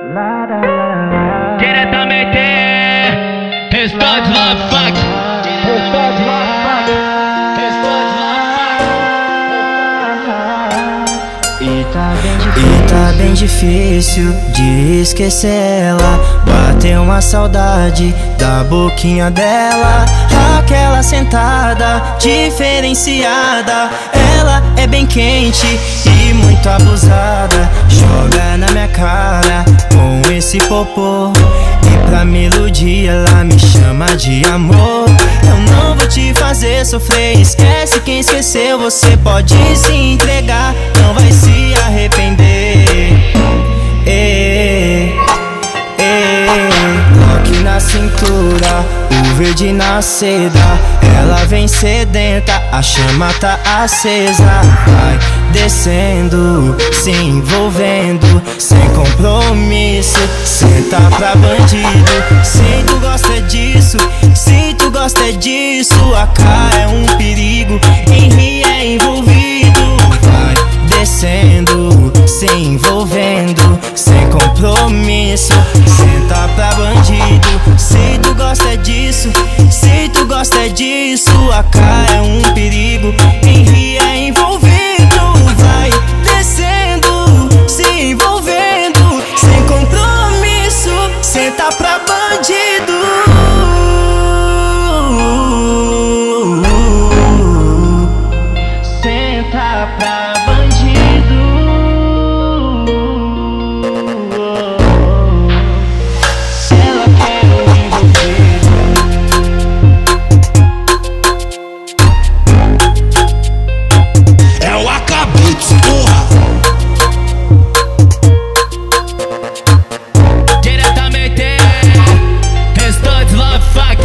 Diretamente, Restante Love Funk. Restante Love Funk. Restante Love Funk. E tá bem difícil de esquecer ela. Bateu uma saudade da boquinha dela. Aquela sentada diferenciada. Ela é bem quente e muito abusada. Joga na minha cara com esse popô. E pra me iludir ela me chama de amor. Eu não vou te fazer sofrer. Esquece quem esqueceu. Você pode se entregar, não vai se arrepender. Rock na cintura, o verde na seda. Ela vem sedenta, a chama tá acesa. Vai descendo, se envolvendo, sem compromisso. Senta pra bandido. Se tu gosta disso, se tu gosta disso, a cara é um perigo, em rir é envolvido. Vai descendo, se envolvendo, sem compromisso. Senta pra bandido. Se tu gosta disso, se tu gosta disso, a cara é um perigo, em rir é envolvido. Vai descendo, se envolvendo, sem compromisso. Senta pra bandido. Senta pra bandido. Ela quer o envolvido. É o Acabouço, porra! Diretamente, Restante Love Funk.